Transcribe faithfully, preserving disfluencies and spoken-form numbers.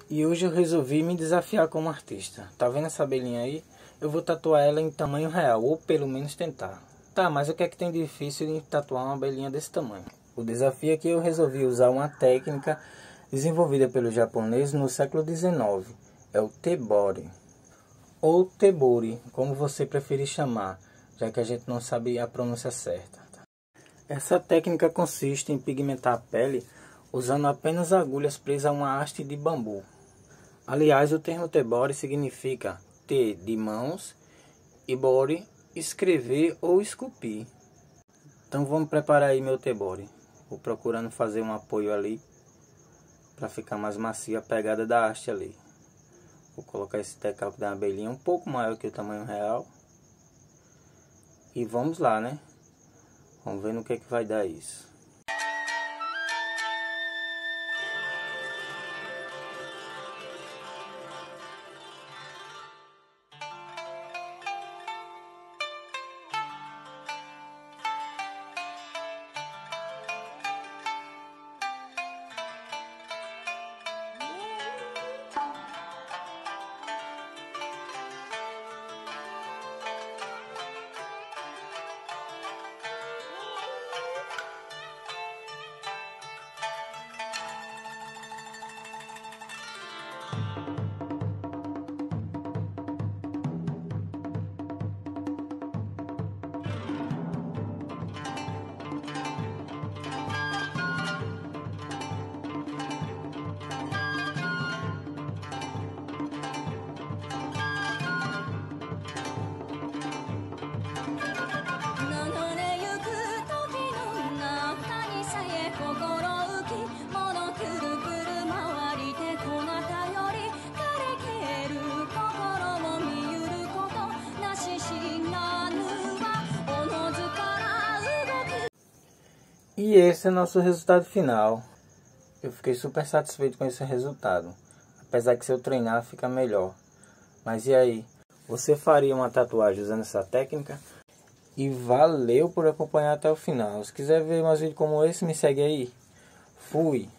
E hoje eu resolvi me desafiar como artista. Tá vendo essa abelhinha aí? Eu vou tatuar ela em tamanho real, ou pelo menos tentar. Tá, mas o que é que tem de difícil em tatuar uma abelhinha desse tamanho? O desafio é que eu resolvi usar uma técnica desenvolvida pelo japonês no século dezenove. É o tebori, ou tebori, como você preferir chamar, já que a gente não sabe a pronúncia certa. Essa técnica consiste em pigmentar a pele usando apenas agulhas presas a uma haste de bambu. Aliás, o termo tebori significa te de mãos e bori, escrever ou esculpir. Então vamos preparar aí meu tebori. Vou procurando fazer um apoio ali para ficar mais macia a pegada da haste ali. Vou colocar esse decalque da abelhinha um pouco maior que o tamanho real. E vamos lá, né? Vamos ver no que é que vai dar isso. E esse é o nosso resultado final. Eu fiquei super satisfeito com esse resultado. Apesar que se eu treinar fica melhor. Mas e aí? Você faria uma tatuagem usando essa técnica? E valeu por acompanhar até o final. Se quiser ver mais vídeos como esse, me segue aí. Fui!